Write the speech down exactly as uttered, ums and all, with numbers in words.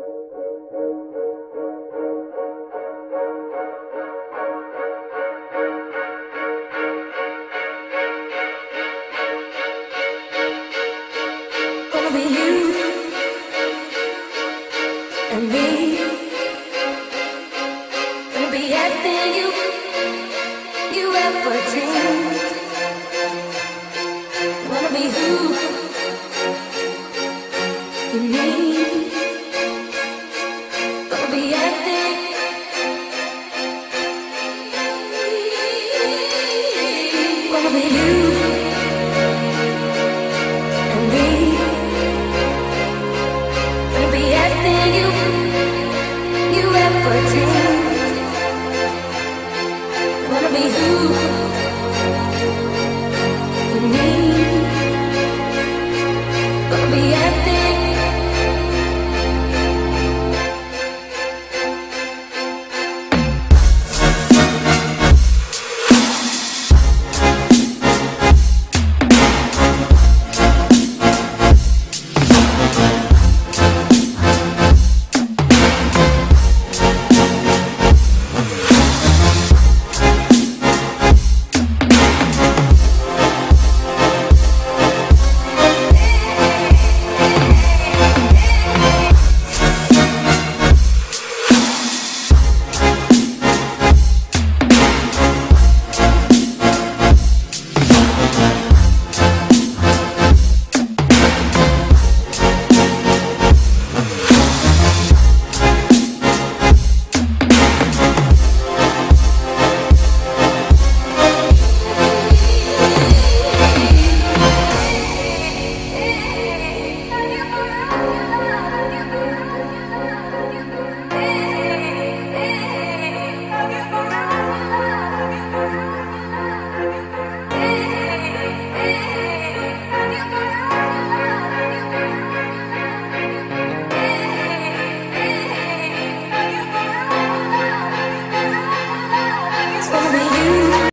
Gonna be you and me. Gonna be everything you you ever dreamed. Wanna be who you need. Gonna be everything. Gonna be you and me. Gonna be everything you you ever dreamed.